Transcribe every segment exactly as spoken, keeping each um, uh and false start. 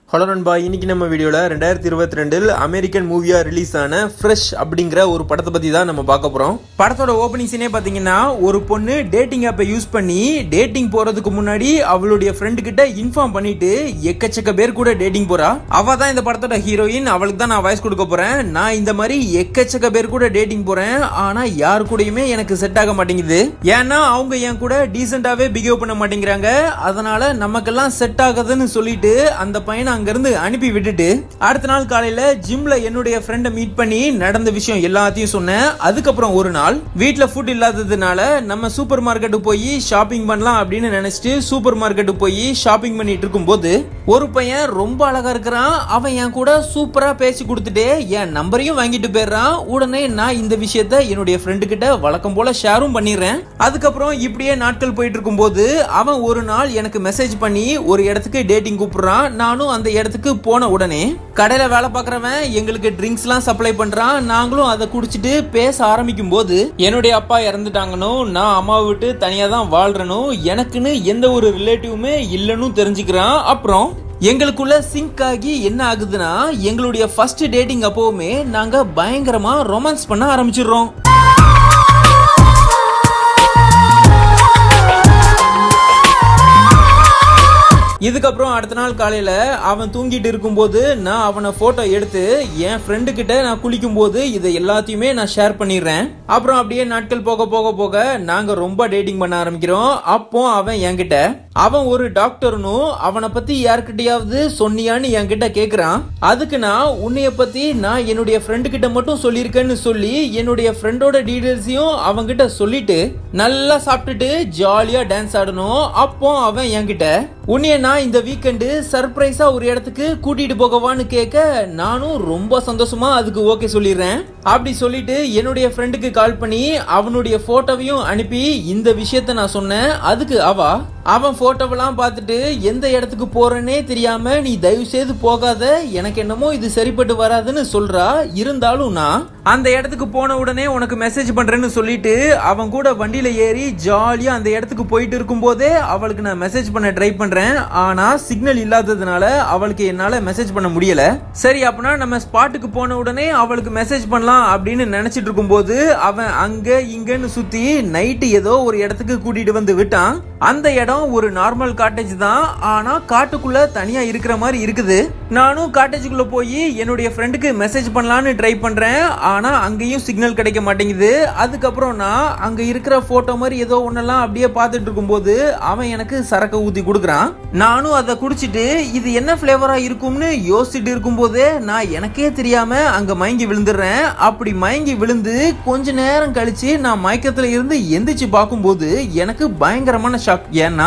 Hello நண்பா, இன்னைக்கு நம்ம வீடியோல ரெண்டாயிரத்தி இருபத்தி ரெண்டில் அமெரிக்கன் மூவியா ரிலீஸ் ஆன ஃப்ரெஷ் அப்படிங்கிற ஒரு படத்தை பத்தி தான் நம்ம பார்க்க போறோம். படத்தோட ஓப்பனிங் சீனே பாத்தீங்கன்னா, ஒரு பொண்ணு டேட்டிங் ஆப்பை யூஸ் பண்ணி டேட்டிங் போறதுக்கு முன்னாடி அவளுடைய ஃப்ரெண்டு கிட்ட இன்ஃபார்ம் பண்ணிட்டு எக்கச்சக்க பேர் கூட டேட்டிங் போறா. அவ தான் இந்த படத்தோட ஹீரோயின். அவளுக்கு தான் நான் வாய்ஸ் கொடுக்க போறேன். நான் இந்த மாதிரி எக்கச்சக்க பேர் கூட டேட்டிங் போறேன், ஆனா யாரு கூடயுமே எனக்கு செட் ஆக மாட்டேங்குது. ஏன்னா அவங்க என் கூட டீசென்டாவே பிஹேவ் பண்ண மாட்டேங்கிறாங்க. அதனால நமக்கெல்லாம் செட் ஆகுதுன்னு சொல்லிட்டு அந்த பையனை அங்கிருந்து அனுப்பி விட்டுட்டு அடுத்த நாள் காலையில ஜிம்ல என்னுடைய ஃப்ரெண்டை மீட் பண்ணி நடந்த விஷயம் எல்லாத்தையும் சொன்னேன். அதுக்கப்புறம் ஒரு நாள் வீட்ல ஃபுட் இல்லாததுனால நம்ம சூப்பர் மார்க்கெட்டு போய் ஷாப்பிங் பண்ணலாம் அப்படின்னு நினைச்சிட்டு சூப்பர் மார்க்கெட்டு போய் ஷாப்பிங் பண்ணிட்டு இருக்கும் போது ஒரு பையன் ரொம்ப அழகா இருக்கிறான். அவன் என் கூட சூப்பரா பேசி கொடுத்துட்டு என் நம்பரையும் வாங்கிட்டு போயிடுறான். உடனே நான் இந்த விஷயத்த என்னுடைய ஃப்ரெண்டு கிட்ட வழக்கம் போல ஷேரும் பண்ணிடுறேன். அதுக்கப்புறம் இப்படியே நாட்கள் போயிட்டு இருக்கும் போது அவன் ஒரு நாள் எனக்கு மெசேஜ் பண்ணி ஒரு இடத்துக்கு டேட்டிங் கூப்பிடுறான். நானும் அந்த இடத்துக்கு போன உடனே கடையில வேலை பார்க்கறவன் எங்களுக்கு ட்ரிங்க்ஸ் எல்லாம் சப்ளை பண்றான். நாங்களும் அதை குடிச்சிட்டு பேச ஆரம்பிக்கும் போது என்னுடைய அப்பா இறந்துட்டாங்கன்னு, நான் அம்மாவை விட்டு தனியா தான் வாழ்றனும், எனக்குன்னு எந்த ஒரு ரிலேட்டிவுமே இல்லைன்னு தெரிஞ்சுக்கிறான். அப்புறம் எங்களுக்குள்ள சிங்க் ஆகி என்ன ஆகுதுன்னா, எங்களுடைய ஃபர்ஸ்ட் டேட்டிங் அப்பவுமே நாங்க பயங்கரமா ரொமான்ஸ் பண்ண ஆரம்பிச்சிடுறோம். இதுக்கப்புறம் அடுத்த நாள் காலையில அவன் தூங்கிட்டு இருக்கும்போது நான் அவனை போட்டோ எடுத்து என் ஃப்ரெண்டு கிட்ட நான் குளிக்கும் போது இதை எல்லாத்தையுமே நான் ஷேர் பண்ணிடுறேன். அப்புறம் அப்படியே நாட்கள் போக போக போக நாங்க ரொம்ப டேட்டிங் பண்ண ஆரம்பிக்கிறோம். அப்போ அவன் என்கிட்ட அவன் ஒரு டாக்டர்னு அவனை பத்தி யாருக்கிட்டையாவது சொன்னியான்னு என்கிட்ட கேக்குறான். அதுக்கு நான் உன்னைய பத்தி நான் என்னுடைய ஃப்ரெண்டு கிட்ட மட்டும் சொல்லியிருக்கேன்னு சொல்லி என்னுடைய ஃப்ரெண்டோட டீடைல்ஸையும் அவன்கிட்ட சொல்லிட்டு நல்லா சாப்பிட்டுட்டு ஜாலியா டான்ஸ் ஆடணும். அப்போ அவன் என்கிட்ட உன்னைய நான் இந்த வீக்கெண்டு சர்ப்ரைஸா ஒரு இடத்துக்கு கூட்டிட்டு போகவான்னு கேட்க நானும் ரொம்ப சந்தோஷமா அதுக்கு ஓகே சொல்லிடுறேன். அப்படி சொல்லிட்டு என்னுடைய ஃப்ரெண்டுக்கு கால் பண்ணி அவனுடைய போட்டோவையும் அனுப்பி இந்த விஷயத்த நான் சொன்னேன். அதுக்கு அவ அவன் போட்டோவெல்லாம் பார்த்துட்டு எந்த இடத்துக்கு போறேன்னே தெரியாம நீ தயவு செய்து போகாத, எனக்கு என்னமோ இது சரிப்பட்டு வராதுன்னு சொல்றா. இருந்தாலும் நான் அந்த இடத்துக்கு போன உடனே உனக்கு மெசேஜ் பண்றேன்னு சொல்லிட்டு அவன் கூட வண்டியில ஏறி ஜாலியா அந்த இடத்துக்கு போயிட்டு இருக்கும் போதே அவளுக்கு நான் மெசேஜ் பண்ண ட்ரை பண்றேன். ஆனா சிக்னல் இல்லாததுனால அவளுக்கு என்னால மெசேஜ் பண்ண முடியல. சரி, அப்படின்னா நம்ம ஸ்பாட்டுக்கு போன உடனே அவளுக்கு மெசேஜ் பண்ணலாம் அப்படின்னு நினைச்சிட்டு இருக்கும் போது அவன் அங்க இங்கன்னு சுத்தி நைட்டு ஏதோ ஒரு இடத்துக்கு கூட்டிட்டு வந்து விட்டான். அந்த இடம் ஒரு நார்மல் காட்டேஜ் தான், ஆனா காட்டுக்குள்ள தனியா இருக்கிற மாதிரி இருக்குது. நானும் காட்டேஜுக்குள்ள போய் என்னுடைய ஃப்ரெண்டுக்கு மெசேஜ் பண்ணலான்னு ட்ரை பண்றேன். ஆனா அங்கேயும் சிக்னல் கிடைக்க மாட்டேங்குது. அதுக்கப்புறம் நான் அங்க இருக்கிற போட்டோ மாதிரி ஏதோ ஒன்னெல்லாம் அப்படியே பார்த்துட்டு இருக்கும் போது அவன் எனக்கு சரக்கு ஊத்தி கொடுக்குறான். நானும் அதை குடிச்சிட்டு இது என்ன பிளேவரா இருக்கும்னு யோசிச்சுட்டு இருக்கும் போதே நான் எனக்கே தெரியாம அங்க மயங்கி விழுந்துடுறேன். அப்படி மயங்கி விழுந்து கொஞ்ச நேரம் கழிச்சு நான் மயக்கத்துல இருந்து எந்திரிச்சு பார்க்கும்போது எனக்கு பயங்கரமான ஷாக். ஏன்னா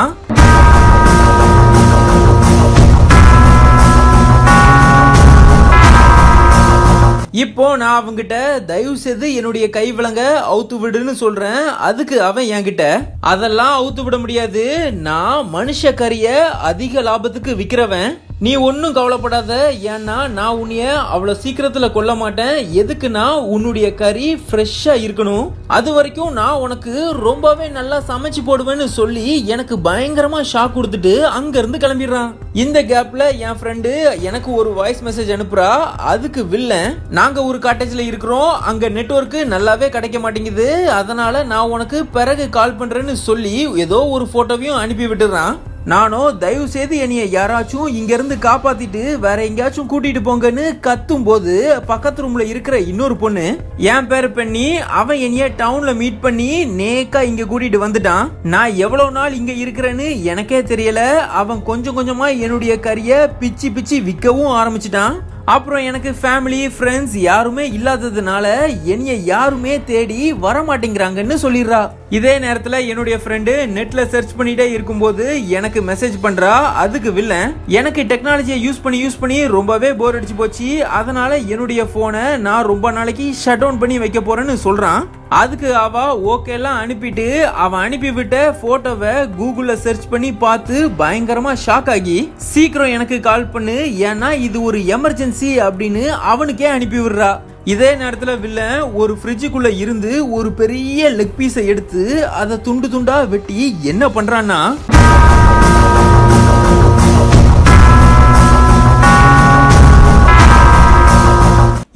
இப்போ நான் அவங்கிட்ட தயவு செய்து என்னுடைய கை விலங்க அவுத்து விடுன்னு சொல்றேன். அதுக்கு அவன் என்கிட்ட அதெல்லாம் அவுத்து விட முடியாது, நான் மனுஷ கறிய அதிக லாபத்துக்கு விக்கிறவன், நீ ஒன்னும் கவலைப்படாத, ஏன்னா நான் உன்னைய அவ்வளவு சீக்கிரத்துல கொல்ல மாட்டேன். எதுக்குன்னா உன்னுடைய கறி ஃப்ரெஷ்ஷா இருக்கணும், அது வரைக்கும் நான் உனக்கு ரொம்பவே நல்லா சமைச்சு போடுவேன்னு சொல்லி எனக்கு பயங்கரமா ஷாக் கொடுத்துட்டு அங்க இருந்து கிளம்பிடுறான். இந்த கேப்ல என் ஃப்ரெண்டு எனக்கு ஒரு வாய்ஸ் மெசேஜ் அனுப்புறா. அதுக்கு வில்லன் நாங்க ஒரு காட்டேஜ்ல இருக்கிறோம், அங்க நெட்வொர்க் நல்லாவே கிடைக்க மாட்டேங்குது, அதனால நான் உனக்கு பிறகு கால் பண்றேன்னு சொல்லி ஏதோ ஒரு போட்டோவையும் அனுப்பி விட்டுறான். நானும் தயவு செய்து என்னைய யாராச்சும் இங்க இருந்து காப்பாத்திட்டு வேற எங்கேயாச்சும் கூட்டிட்டு போங்கன்னு கத்தும் போது பக்கத்து ரூம்ல இருக்கிற இன்னொரு பொண்ணு என் பேரு பண்ணி அவன் என்னைய டவுன்ல மீட் பண்ணி நேக்கா இங்க கூட்டிட்டு வந்துட்டான். நான் எவ்வளவு நாள் இங்க இருக்கிறேன்னு எனக்கே தெரியல. அவன் கொஞ்சம் கொஞ்சமா என்னுடைய கறிய பிச்சு பிச்சு விற்கவும் ஆரம்பிச்சிட்டான். அப்புறம் எனக்கு ஃபேமிலி ஃப்ரெண்ட்ஸ் யாருமே இல்லாததுனால என்னைய யாருமே தேடி வர மாட்டேங்கிறாங்கன்னு சொல்லிடுறா. இதே நேரத்துல என்னுடைய ஃப்ரெண்டு நெட்ல சர்ச் பண்ணிட்டே இருக்கும்போது எனக்கு மெசேஜ் பண்றா. அதுக்கு வில்லன் எனக்கு டெக்னாலஜியை யூஸ் பண்ணி யூஸ் பண்ணி ரொம்பவே போர் அடிச்சு போச்சு, அதனால என்னுடைய போனை நான் ரொம்ப நாளைக்கு ஷட் டவுன் பண்ணி வைக்க போறேன்னு சொல்றான். அதுக்கு அவ ஓகே எல்லாம் அனுப்பிட்டு அவன் அனுப்பி விட்ட போட்டோவை கூகுள்ல சர்ச் பண்ணி பார்த்து பயங்கரமா ஷாக் ஆகி சீக்கிரம் எனக்கு கால் பண்ணு, ஏன்னா இது ஒரு எமர்ஜென்சி அப்படின்னு அவனுக்கே அனுப்பி விடுறா. இதே நேரத்துல வில்லன் ஒரு ஃப்ரிட்ஜுக்குள்ள இருந்து ஒரு பெரிய லெக் பீஸை எடுத்து அதை துண்டு துண்டா வெட்டி என்ன பண்றான்னா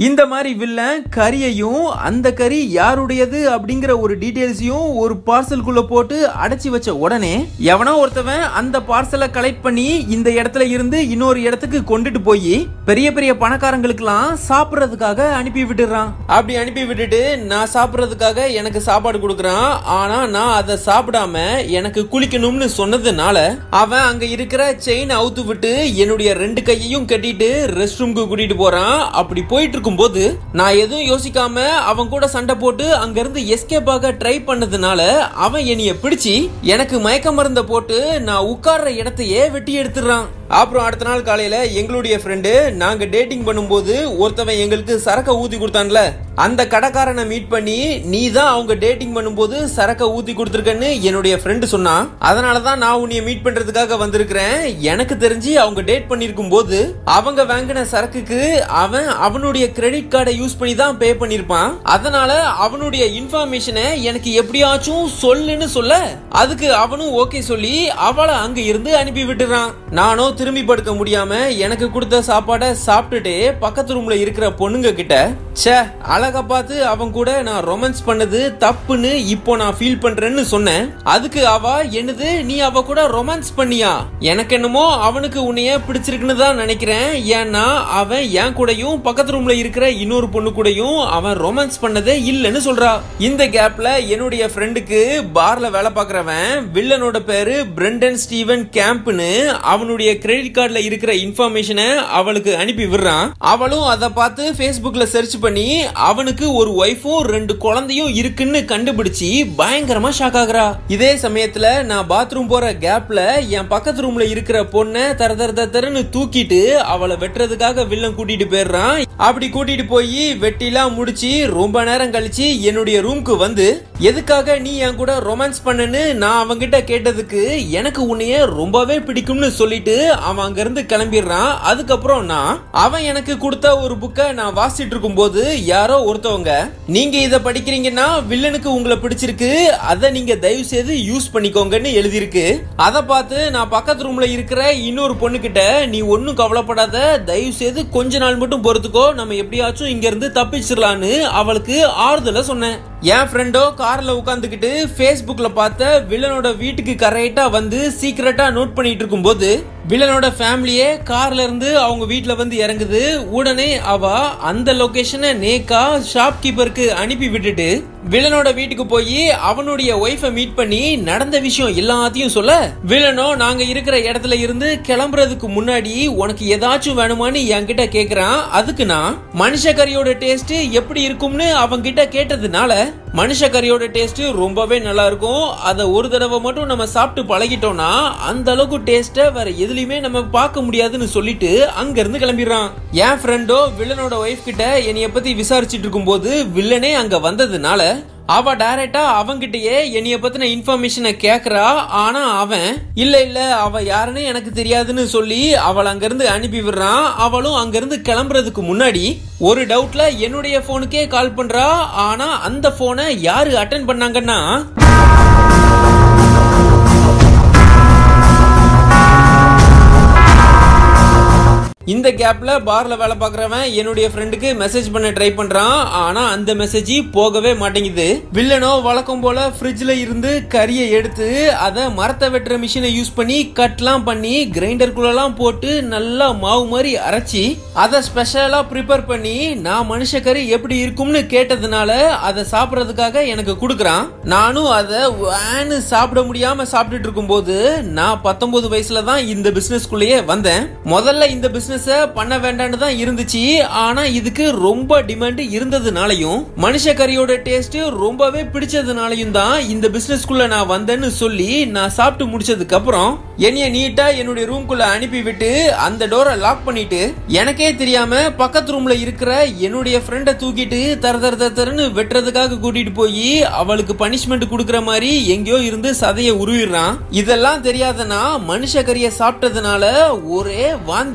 இந்த மாதிரி வில்லன் கரியையும் அந்த கறி யாருடையது அப்படிங்கிற ஒரு டீடைல்ஸையும் ஒரு பார்சலுக்குள்ள போட்டு அடைச்சி வச்ச உடனே எவனோ ஒருத்தவன் அந்த பார்சலை கலெக்ட் பண்ணி இந்த இடத்துல இருந்து இன்னொரு இடத்துக்கு கொண்டுட்டு போய் பெரிய பெரிய பணக்காரங்களுக்கெல்லாம் சாப்பிடுறதுக்காக அனுப்பி விட்டுறான். அப்படி அனுப்பி விட்டுட்டு நான் சாப்பிடுறதுக்காக எனக்கு சாப்பாடு கொடுக்கறான். ஆனா நான் அதை சாப்பிடாம எனக்கு குளிக்கணும்னு சொன்னதுனால அவன் அங்க இருக்கிற செயின் அவுத்து விட்டு என்னுடைய ரெண்டு கையையும் கட்டிட்டு ரெஸ்ட் ரூமுக்கு கூட்டிட்டு போறான். அப்படி போயிட்டு போது நான் எதுவும் யோசிக்காம அவன் கூட சண்டை போட்டு அங்க இருந்து எஸ்கேப் ஆக ட்ரை பண்ணதுனால அவன் என்னைய பிடிச்சி எனக்கு மயக்க மருந்த போட்டு நான் உட்கார்ற இடத்தையே வெட்டி எடுத்துறான். அப்புறம் அடுத்த நாள் காலையில எங்களுடைய ஃப்ரெண்டு நாங்க டேட்டிங் பண்ணும்போது ஒருத்தவன் எங்களுக்கு சரக்க ஊத்தி கொடுத்தான்ல, அந்த கடைக்காரனை மீட் பண்ணி நீ தான் அவங்க டேட்டிங் பண்ணும்போது சரக்க ஊத்தி கொடுத்துருக்கன்னு என்னுடைய ஃப்ரெண்டு சொன்னான். அதனாலதான் நான் உன்னைய மீட் பண்றதுக்காக வந்திருக்கிறேன். எனக்கு தெரிஞ்சு அவங்க டேட் பண்ணிருக்கும் போது அவங்க வாங்கின சரக்குக்கு அவன் அவனுடைய கிரெடிட் கார்டை யூஸ் பண்ணி தான் பே பண்ணிருப்பான். அதனால அவனுடைய இன்ஃபர்மேஷனை எனக்கு எப்படியாச்சும் சொல்லுன்னு சொல்ல அதுக்கு அவனும் ஓகே சொல்லி அவளை அங்க இருந்து அனுப்பி விட்டுறான். நானும் திரும்பி படுக்க முடியாம எனக்கு கொடுத்த சாப்பாடை சாப்பிட்டுட்டு பக்கத்து ரூம்ல இருக்கிற பொண்ணுங்க கிட்ட ச்சே அழகா பார்த்து அவன் கூட நான் ரொமான்ஸ் பண்ணது தப்புன்னு இப்போ நான் ஃபீல் பண்றேன்னு சொன்னேன். அதுக்கு அவ என்னது நீ அவ கூட ரொமான்ஸ் பண்ணியா? எனக்கு என்னமோ அவனுக்கு உன்னைய பிடிச்சிருக்குன்னு தான் நினைக்கிறேன். ஏன்னா அவன் என் கூடயும் பக்கத்து ரூம்ல இருக்கிற இன்னொரு பொண்ணு கூடயும் அவன் ரொமான்ஸ் பண்ணதே இல்லன்னு சொல்றா. இந்த கேப்ல என்னுடைய ஃப்ரெண்டுக்கு பார்ல வேலை பார்க்கறவன் வில்லனோட பேரு பிரெண்டன் ஸ்டீவன் கேம்ப்னு அவனுடைய கிரெடிட் கார்டுல இருக்கிற இன்ஃபர்மேஷனை அவளுக்கு அனுப்பி விடுறான். அவளும் அதை பார்த்து Facebookல சர்ச் பண்ணி அவனுக்கு ஒரு ஒய்ஃபும் ரெண்டு குழந்தையும் இருக்குன்னு கண்டுபிடிச்சி பயங்கரமா ஷாக் ஆகுறா. இதே சமயத்துல நான் பாத்ரூம் போற கேப்ல என் பக்கத்து ரூம்ல இருக்கிற பொண்ணை தர தர தரன்னு தூக்கிட்டு அவளை வெட்டுறதுக்காக வில்லன் கூட்டிட்டு போயிடுறான். அப்படி கூட்டிட்டு போய் வெட்டிலாம் முடிச்சு ரொம்ப நேரம் கழிச்சு என்னுடைய ரூம்க்கு வந்து எதுக்காக நீ என் கூட ரொமான்ஸ் பண்ணனு நான் அவங்கிட்ட கேட்டதுக்கு எனக்கு உன்னைய ரொம்பவே பிடிக்கும்னு சொல்லிட்டு அவன் அங்க இருந்து கிளம்பிடுறான். அதுக்கப்புறம் நான் அவன் எனக்கு கொடுத்த ஒரு புக்கை நான் வாசிட்டு இருக்கும் போது யாரோ ஒருத்தவங்க நீங்க இத படிக்கிறீங்கன்னா வில்லனுக்கு உங்களை பிடிச்சிருக்கு, அதை நீங்க தயவு செய்து யூஸ் பண்ணிக்கோங்கன்னு எழுதிருக்கு. அதை பார்த்து நான் பக்கத்து ரூம்ல இருக்கிற இன்னொரு பொண்ணு கிட்ட நீ ஒன்னும் கவலைப்படாத, தயவு செய்து கொஞ்ச நாள் மட்டும் பொறுத்துக்கோ, நம்ம எப்படியாச்சும் இங்க இருந்து தப்பிச்சிடலான்னு அவளுக்கு ஆறுதல சொன்னேன். என் ஃப்ரெண்டோ கார்ல உட்காந்துக்கிட்டு Facebookல பார்த்த வில்லனோட வீட்டுக்கு கரெக்டா வந்து சீக்கிரட்டா நோட் பண்ணிட்டு இருக்கும் போது வில்லனோட ஃபேமிலியே கார்ல இருந்து அவங்க வீட்டுல வந்து இறங்குது. உடனே அவ அந்த லொகேஷனை நேக்கா ஷாப் கீப்பருக்கு அனுப்பி விட்டுட்டு வில்லனோட வீட்டுக்கு போய் அவனுடைய ஒய்ஃபை மீட் பண்ணி நடந்த விஷயம் எல்லாத்தையும் சொல்ல வில்லனோ நாங்க இருக்கிற இடத்துல இருந்து கிளம்புறதுக்கு முன்னாடி உனக்கு ஏதாச்சும் வேணுமான்னு என்கிட்ட கேக்குறான். அதுக்கு நான் மனுஷ கறியோட டேஸ்ட் எப்படி இருக்கும்னு அவங்க கிட்ட கேட்டதுனால மனுஷ கறியோட டேஸ்ட் ரொம்பவே நல்லா இருக்கும், அதை ஒரு தடவை மட்டும் நம்ம சாப்பிட்டு பழகிட்டோம்னா அந்த அளவுக்கு டேஸ்ட வேற எதுலயுமே நம்ம பார்க்க முடியாதுன்னு சொல்லிட்டு அங்க இருந்து கிளம்பிடுறான். என் ஃப்ரெண்டோ வில்லனோட ஒய்ஃப் கிட்ட என்னைய பத்தி விசாரிச்சுட்டு இருக்கும் போது வில்லனே அங்க வந்ததுனால அவ டைரக்டா அவங்கிட்டயே என்னைய பத்தின இன்ஃபர்மேஷனை கேக்குறா. ஆனா அவன் இல்ல இல்ல அவ யாருன்னு எனக்கு தெரியாதுன்னு சொல்லி அவள் அங்க இருந்து அனுப்பி விடுறான். அவளும் அங்க இருந்து கிளம்புறதுக்கு முன்னாடி ஒரு டவுட்ல என்னுடைய போனுக்கே கால் பண்றா. ஆனா அந்த போனை யாரு அட்டென்ட் பண்ணாங்கன்னா இந்த கேப்ல பார்ல வேலை பார்க்கறவன் என்னுடைய ஃப்ரெண்டுக்கு மெசேஜ் பண்ண ட்ரை பண்றான். ஆனா அந்த மெசேஜ் போகவே மாட்டேங்குது. வில்லனோ வழக்கம் போல ஃப்ரிட்ஜ்ல இருந்து கறியை எடுத்து அதை மரத்தை வெட்டுற மிஷினை யூஸ் பண்ணி கட்லாம் பண்ணி கிரைண்டருக்குள்ளலாம் போட்டு நல்லா மாவு மாதிரி அரைச்சி அதை ஸ்பெஷலா ப்ரிப்பேர் பண்ணி நான் மனுஷ கறி எப்படி இருக்கும்னு கேட்டதுனால அதை சாப்பிடறதுக்காக எனக்கு கொடுக்கறான். நானும் அதை வேன்னு சாப்பிட முடியாம சாப்பிட்டுட்டு இருக்கும் போது நான் பத்தொன்பது வயசுல தான் இந்த பிசினஸ்குள்ளேயே வந்தேன். முதல்ல இந்த பிசினஸ் பண்ண வேண்டாம்னு தான் இருந்துச்சு. ஆனா இதுக்கு ரொம்ப டிமாண்ட் இருந்ததுனாலயும் மனுஷ கறியோட டேஸ்ட் ரொம்பவே பிடிச்சதுனாலயும் தான் இந்த பிசினஸ்க்குள்ள நான் வந்தேன்னு சொல்லி நான் சாப்பிட்டு முடிச்சதுக்கு அப்புறம் என்னைய நீட்டா என்னுடைய ரூம்குள்ள அனுப்பி விட்டு அந்த டோரை லாக் பண்ணிட்டு எனக்கே தெரியாம பக்கத்து ரூம்ல இருக்கிற என்னுடைய ஃப்ரெண்டை தூக்கிட்டு தர தர தரன்னு வெட்டுறதுக்காக கூட்டிட்டு போய் அவளுக்கு பனிஷ்மெண்ட் கொடுக்கற மாதிரி எங்கேயோ இருந்து சதைய உருவிடுறான். இதெல்லாம் தெரியாதனா மனுஷ கறியை சாப்பிட்டதுனால ஒரே வாந்தியோ வாந்தி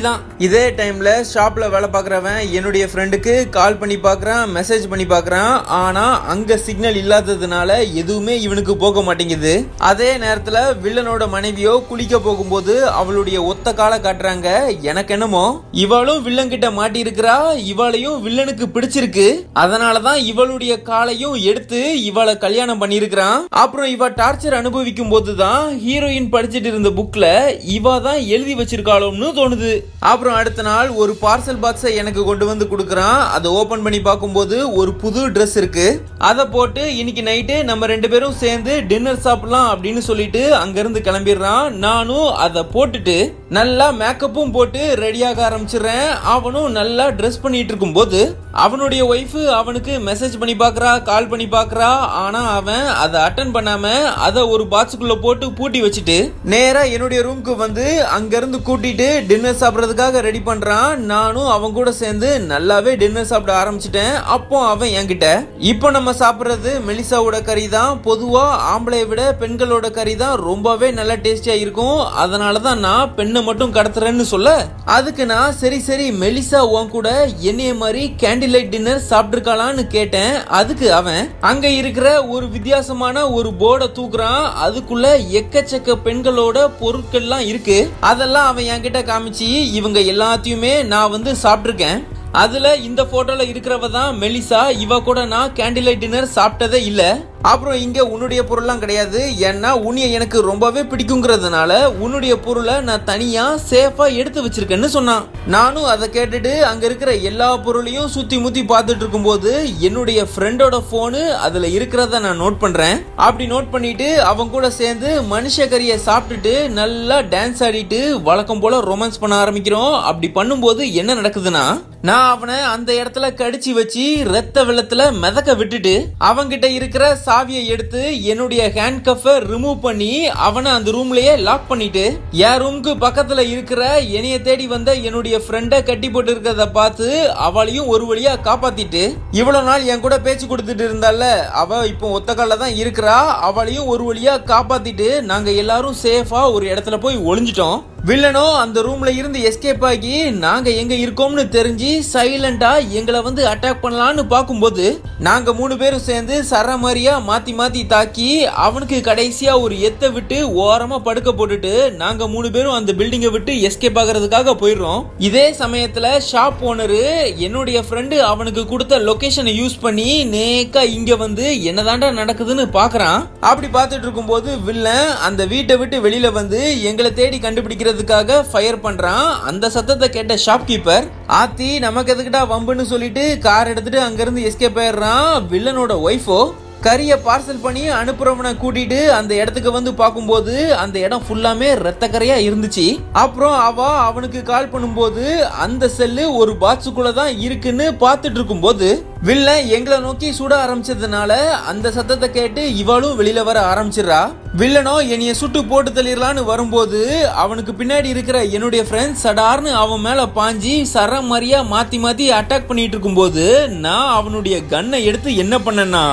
தான். இதே டைம்ல ஷாப்ல வேலை பாக்குறவன் என்னுடைய ஃப்ரெண்டுக்கு கால் பண்ணி பாக்குறான், மெசேஜ் பண்ணி பாக்குறான். ஆனா அங்க சிக்னல் இல்லாததுனால எதுவுமே இவனுக்கு போக மாட்டேங்குது. அதே நேரத்துல வில்லனோட மனைவியோ குளிக்க போகும்போது அவளுடைய ஒத்த காலை காட்டுறாங்க. எனக்கு என்னமோ இவளும் வில்லன் கிட்ட மாட்டி இருக்கிறா, இவளையும் வில்லனுக்கு பிடிச்சிருக்கு. அதனாலதான் இவளுடைய காலையும் எடுத்து இவளை கல்யாணம் பண்ணிருக்கிறான். அப்புறம் இவ டார்ச்சர் அனுபவிக்கும் போதுதான் ஹீரோயின் படிச்சிட்டு இருந்த புக்ல இவ தான் எழுதி வச்சிருக்காளோன்னு தோணுது. அப்புறம் அடுத்த நாள் ஒரு பார்சல் பாக்ஸை எனக்கு கொண்டு வந்து கொடுக்கறான். அதை ஓபன் பண்ணி பார்க்கும்போது ஒரு புது ட்ரெஸ் இருக்கு. அதை போட்டு இன்னைக்கு நைட்டு நம்ம ரெண்டு பேரும் சேர்ந்து டின்னர் சாப்பிடலாம் அப்படின்னு சொல்லிட்டு அங்க இருந்து கிளம்பிடுறான். நானும் அதை போட்டுட்டு நல்லா மேக்கப்பும் போட்டு ரெடியாக ஆரம்பிச்சிடுறேன். அவனும் நல்லா ட்ரெஸ் பண்ணிட்டு இருக்கும் போது அவனுடைய ஒய்ஃப் அவனுக்கு மெசேஜ் பண்ணி பாக்குறா, கால் பண்ணி பாக்குறா. ஆனா அவன் அதை அட்டன் பண்ணாம அதை ஒரு பாக்ஸுக்குள்ள போட்டு பூட்டி வச்சுட்டு நேரா என்னுடைய ரூமுக்கு வந்து அங்க இருந்து கூட்டிட்டு டின்னர் சாப்பிடறதுக்காக ரெடி பண்றான். நானும் அவன் கூட சேர்ந்து நல்லாவே டின்னர் சாப்பிட ஆரம்பிச்சிட்டேன். அப்போ அவன் என்கிட்ட இப்போ நம்ம சாப்பிடுறது மெலிசாவோட கறி தான், பொதுவா ஆம்பளையை விட பெண்களோட கறி தான் ரொம்பவே நல்ல டேஸ்டியா இருக்கும், அதனாலதான் நான் பெண்ணை மட்டும் கடத்துறேன்னு சொல்ல, அதுக்கு நான் சரி சரி மெலிசா உன் கூட என்னைய மாதிரி கேண்டில் லைட் டின்னர் சாப்பிட்டுருக்காளான்னு கேட்டேன். அதுக்கு அவன் அங்க இருக்கிற ஒரு வித்தியாசமான ஒரு போர்டை தூக்குறான். அதுக்குள்ள எக்கச்சக்க பெண்களோட பொருட்கள்லாம் இருக்கு. அதெல்லாம் அவன் என்கிட்ட காமிச்சு இவங்க எல்லாத்தையுமே நான் வந்து சாப்பிட்டுருக்கேன், அதுல இந்த போட்டோல இருக்கிறவ தான் மெலிசா, இவ கூட நான் கேண்டில் லைட் டின்னர் சாப்பிட்டதே இல்ல. அப்புறம் இங்க உன்னுடைய பொருள்லாம் கிடையாது, ஏன்னா உன்னைய எனக்கு ரொம்பவே பிடிக்குங்கிறதுனால உன்னுடைய பொருளை நான் தனியா சேஃபா எடுத்து வச்சிருக்கேன்னு சொன்னான். நானும் அதை கேட்டுட்டு அங்க இருக்கிற எல்லா பொருளையும் சுத்தி முத்தி பார்த்துட்டு இருக்கும் போது என்னுடைய ஃப்ரெண்டோட போனு அதுல இருக்கிறத நான் நோட் பண்றேன். அப்படி நோட் பண்ணிட்டு அவங்க கூட சேர்ந்து மனுஷ கறியை சாப்பிட்டுட்டு நல்லா டான்ஸ் ஆடிட்டு வழக்கம் போல ரொமான்ஸ் பண்ண ஆரம்பிக்கிறோம். அப்படி பண்ணும்போது என்ன நடக்குதுன்னா, நான் அவனை அந்த இடத்துல கடிச்சு வச்சு ரத்த வெள்ளத்துல மிதக்க விட்டுட்டு அவங்கிட்ட இருக்கிற சாவியை எடுத்து என்னுடைய ஹேண்ட் கஃபை ரிமூவ் பண்ணி அவனை அந்த ரூம்லயே லாக் பண்ணிட்டு என் ரூமுக்கு பக்கத்துல இருக்கிற என்னைய தேடி வந்த என்னுடைய ஃப்ரெண்டை கட்டி போட்டு இருக்கிறத பார்த்து அவளையும் ஒரு வழியா காப்பாத்திட்டு, இவ்வளவு நாள் என் கூட பேச்சு கொடுத்துட்டு இருந்தால அவ இப்போ ஒத்த கால்ல தான் இருக்கிறா, அவளையும் ஒரு வழியா காப்பாத்திட்டு நாங்க எல்லாரும் சேஃபா ஒரு இடத்துல போய் ஒளிஞ்சிட்டோம். வில்லனோ அந்த ரூம்ல இருந்து எஸ்கேப் ஆகி நாங்க எங்க இருக்கோம்னு தெரிஞ்சு சைலண்டா எங்களை வந்து அட்டாக் பண்ணலாம்னு பாக்கும்போது நாங்க மூணு பேரும் சேர்ந்து சர மாதிரியா மாத்தி மாத்தி தாக்கி அவனுக்கு கடைசியா ஒரு எத்த விட்டு ஓரமா படுக்க போட்டுட்டு நாங்க மூணு பேரும் அந்த பில்டிங்கை விட்டு எஸ்கேப் ஆகிறதுக்காக போயிடுறோம். இதே சமயத்துல ஷாப் ஓனரு என்னுடைய ஃப்ரெண்டு அவனுக்கு கொடுத்த லொகேஷனை யூஸ் பண்ணி நேக்கா இங்க வந்து என்னதாண்டா நடக்குதுன்னு பாக்குறான். அப்படி பார்த்துட்டு இருக்கும் போது வில்லன் அந்த வீட்டை விட்டு வெளியில வந்து எங்களை தேடி கண்டுபிடிக்கிற ஃபயர் பண்றான். அந்த சத்தத்தை கேட்ட ஷாப்கீப்பர் ஆத்தி நமக்கு எதுக்குடா வம்புன்னு சொல்லிட்டு கார் எடுத்துட்டு அங்க இருந்து எஸ்கேப் ஆயிடுறான். வில்லனோட ஒய்ஃபோ கறியை பார்சல் பண்ணி அனுப்புறவனை கூட்டிட்டு அந்த இடத்துக்கு வந்து பார்க்கும்போது அந்த இடம் ஃபுல்லாமே ரத்த கரையா இருந்துச்சு. அப்புறம் அவ அவனுக்கு கால் பண்ணும்போது அந்த செல்லு ஒரு பாக்ஸுக்குள்ள தான் இருக்குன்னு பார்த்துட்டு இருக்கும் போது வில்லன் எங்களை நோக்கி சுட ஆரம்பிச்சதுனால அந்த சத்தத்தை கேட்டு இவளும் வெளியில வர ஆரம்பிச்சிடறா. வில்லனோ என்னைய சுட்டு போட்டு தள்ளிடலான்னு வரும்போது அவனுக்கு பின்னாடி இருக்கிற என்னுடைய ஃப்ரெண்ட்ஸ் சடார்னு அவன் மேல பாஞ்சி சர மாதிரியா மாத்தி மாத்தி அட்டாக் பண்ணிட்டு இருக்கும் போது நான் அவனுடைய கன்னை எடுத்து என்ன பண்ணேன்னா,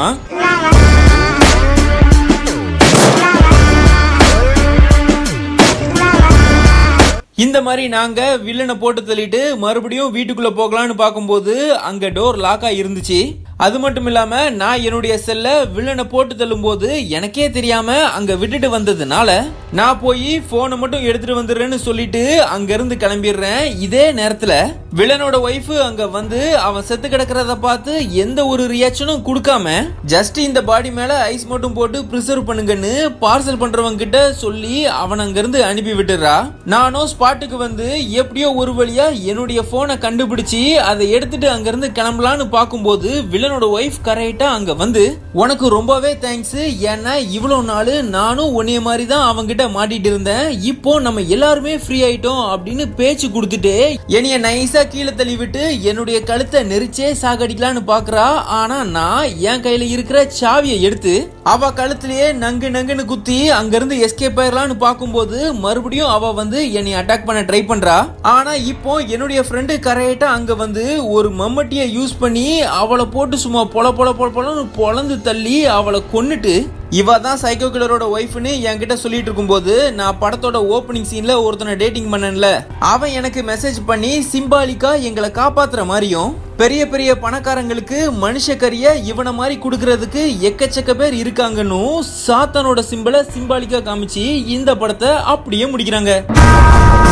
இந்த மாதிரி நாங்க வில்லனை போட்டு தள்ளிட்டு மறுபடியும் வீட்டுக்குள்ள போகலான்னு பார்க்கும்போது அங்க டோர் லாக்கா இருந்துச்சு. அது மட்டும் இல்லாம நான் என்னுடைய செல்ல வில்லனை போட்டு தள்ளும் போது எனக்கே தெரியாம அங்க விட்டுட்டு வந்ததுனால நான் போய் போனை மட்டும் எடுத்துட்டு வந்துடுறேன்னு சொல்லிட்டு அங்க இருந்து கிளம்பிடுறேன். இதே நேரத்துல வில்லனோட ஒய்ஃப் அங்க வந்து அவன் செத்து கிடக்கிறத பார்த்து எந்த ஒரு ரியாக்ஷனும் கொடுக்காம ஜஸ்ட் இந்த பாடி மேல ஐஸ் மட்டும் போட்டு பிரிசர்வ் பண்ணுங்கன்னு பார்சல் பண்றவங்க கிட்ட சொல்லி அவன் அங்க இருந்து அனுப்பி விட்டுறா. நானும் ஸ்பாட்டுக்கு வந்து எப்படியோ ஒரு வழியா என்னுடைய போனை கண்டுபிடிச்சு அதை எடுத்துட்டு அங்க இருந்து கிளம்பலான்னு பார்க்கும்போது வில்லனோட ஒய்ஃப் கரெக்டா அங்க வந்து உனக்கு ரொம்பவே தேங்க்ஸ், ஏன்னா இவ்வளவு நாள் நானும் உன்னைய மாதிரி தான் அவங்க கிட்ட மாட்டிட்டு இருந்தேன், இப்போ நம்ம எல்லாருமே ஃப்ரீ ஆயிட்டோம் அப்படின்னு பேச்சு கொடுத்துட்டு என்னைய நைஸா கீழே தள்ளி விட்டு என்னுடைய கழுத்தை நெரிச்சே சாகடிக்கலான்னு பாக்குறா. ஆனா நான் என் கையில இருக்கிற சாவியை எடுத்து அவ கழுத்திலேயே நங்கு நங்குன்னு குத்தி அங்க இருந்து எஸ்கேப் ஆயிரலான்னு பாக்கும்போது மறுபடியும் அவ வந்து என்னை அட்டாக் பண்ண ட்ரை பண்றா. ஆனா இப்போ என்னுடைய ஃப்ரெண்டு கரெக்டா அங்க வந்து ஒரு மம்மட்டியை யூஸ் பண்ணி அவளை போட்டு போட்டு சும்மா பொல பொல பொல பொலன்னு பொலந்து தள்ளி அவளை கொன்னுட்டு இவ தான் சைக்கோ கில்லரோட ஒய்ஃப்னு என்கிட்ட சொல்லிட்டு இருக்கும்போது நான் படத்தோட ஓப்பனிங் சீன்ல ஒருத்தனை டேட்டிங் பண்ணல, அவன் எனக்கு மெசேஜ் பண்ணி சிம்பாலிக்கா எங்களை காப்பாத்துற மாதிரியும் பெரிய பெரிய பணக்காரங்களுக்கு மனுஷ கறிய இவனை மாதிரி குடுக்கறதுக்கு எக்கச்சக்க பேர் இருக்காங்கன்னு சாத்தானோட சிம்பலை சிம்பாலிக்கா காமிச்சு இந்த படத்தை அப்படியே முடிக்கிறாங்க.